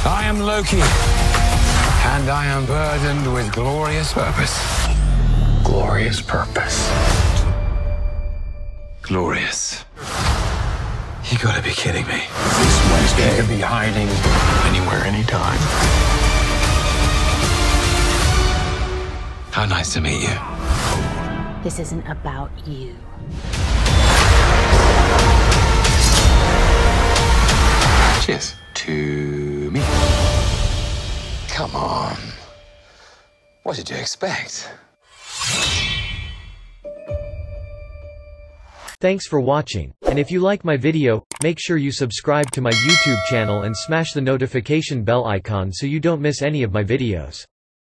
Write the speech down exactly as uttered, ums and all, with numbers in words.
I am Loki, and I am burdened with glorious purpose. Glorious purpose. Glorious. You gotta be kidding me. This Wednesday, you could be hiding anywhere, anytime. How nice to meet you. This isn't about you. Cheers. To me. Come on. What did you expect? Thanks for watching, and if you like my video, make sure you subscribe to my YouTube channel and smash the notification bell icon so you don't miss any of my videos.